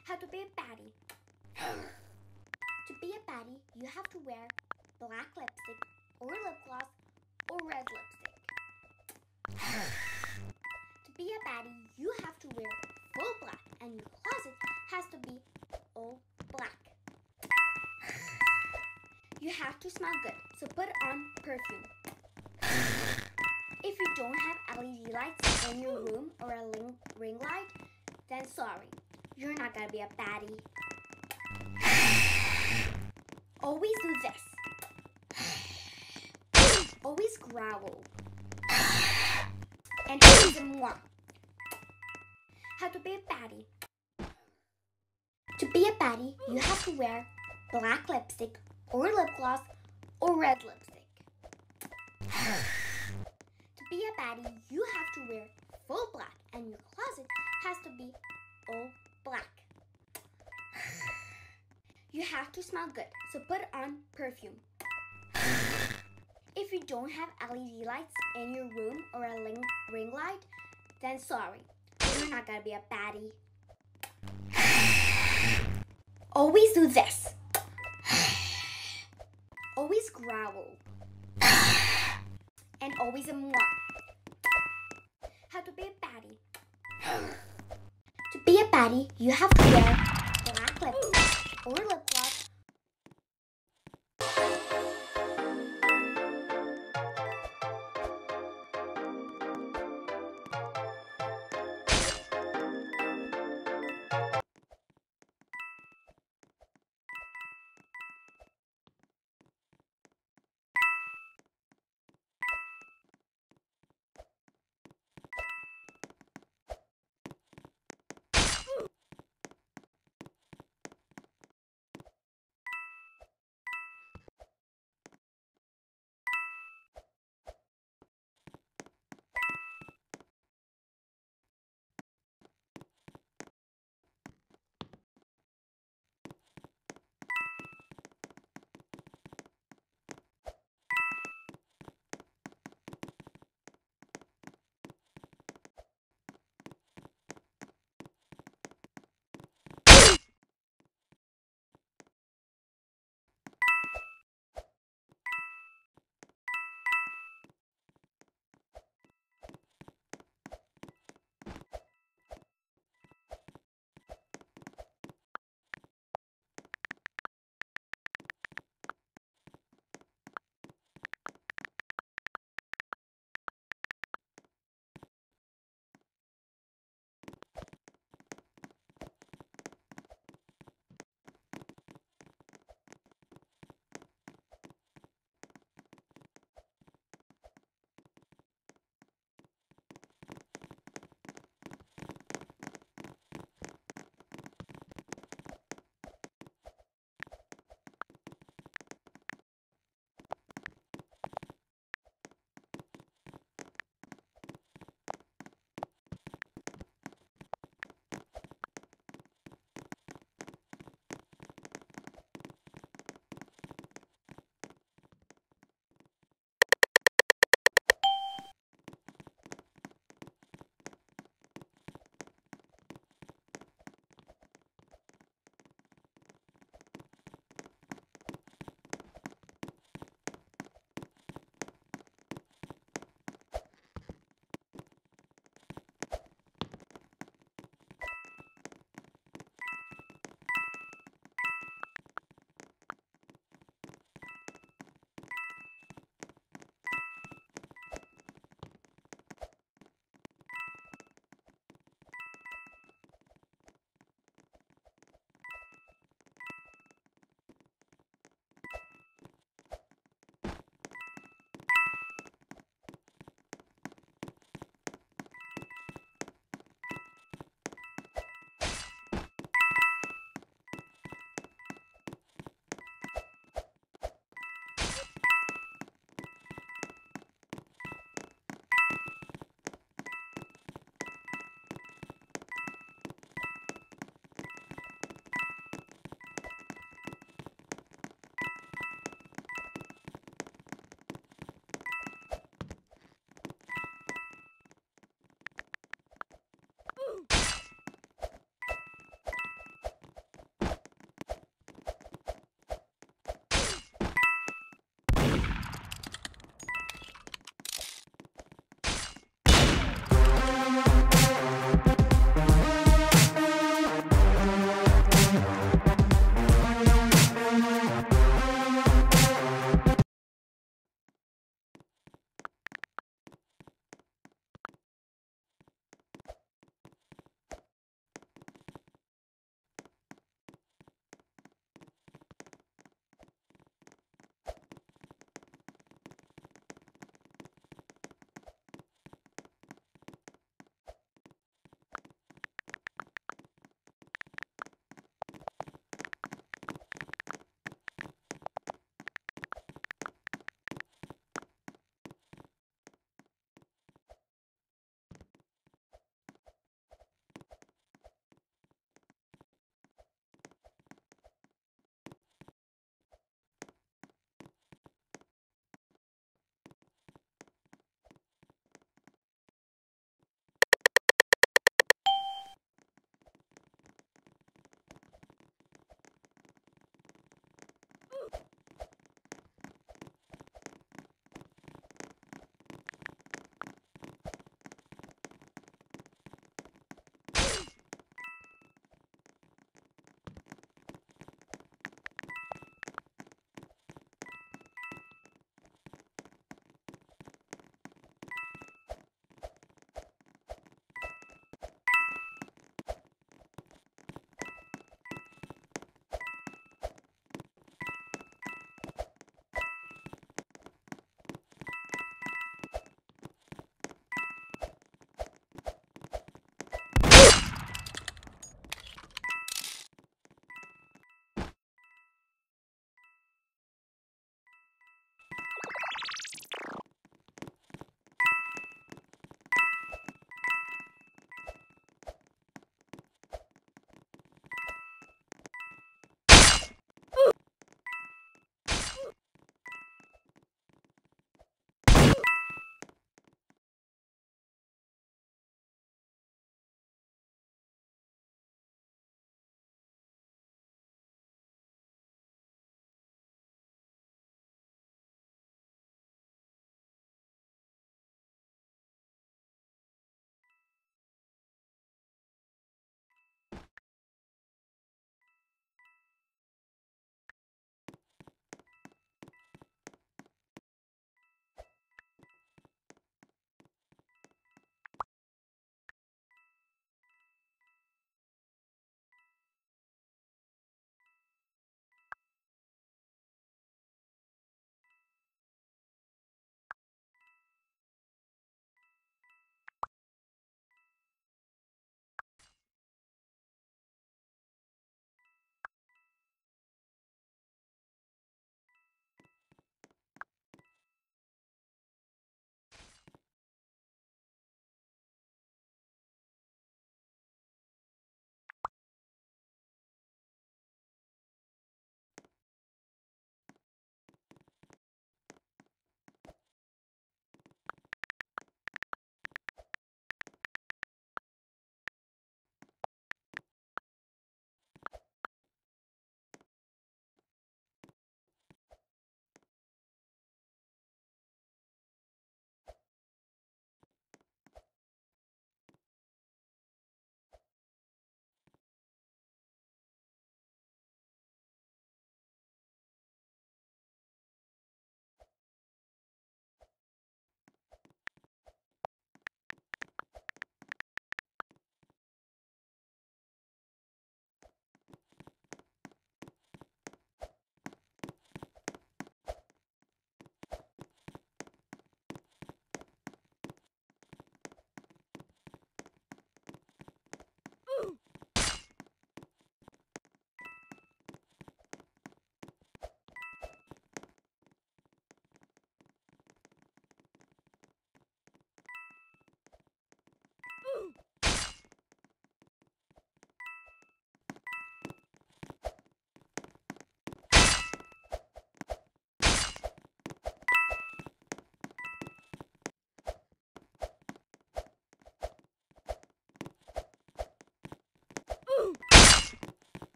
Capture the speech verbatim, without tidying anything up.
How to be a baddie. To be a baddie, you have to wear black lipstick or lip gloss or red lipstick. To be a baddie, you have to wear full black and your closet has to be all black. You have to smell good, so put on perfume. If you don't have L E D lights in your room or a ring, ring light, then sorry, you're not gonna be a baddie. Always do this. Always growl. And always mwah. How to be a baddie. To be a baddie, you have to wear black lipstick or lip gloss or red lipstick. To be a baddie, you have to wear full black and your closet has to be all black. You have to smell good, so put on perfume. If you don't have L E D lights in your room or a ring, ring light, then sorry, you're not gonna be a baddie. Always do this. Always growl. And always mwah. How to be a baddie. To be a baddie, you have to wear black lipstick or lip